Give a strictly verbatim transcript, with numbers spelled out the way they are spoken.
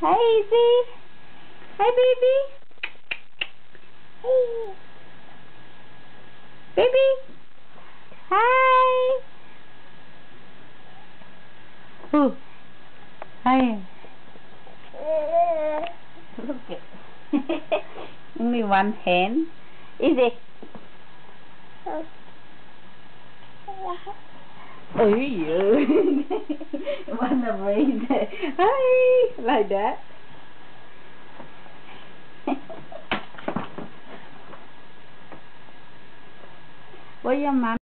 Hi, Izzy. Hi, baby. Hey. Baby. Hi. Oh. Hi. Look at only one hand. Izzy. Oh, you. Wanna breathe? Hi. Like that. What your mom?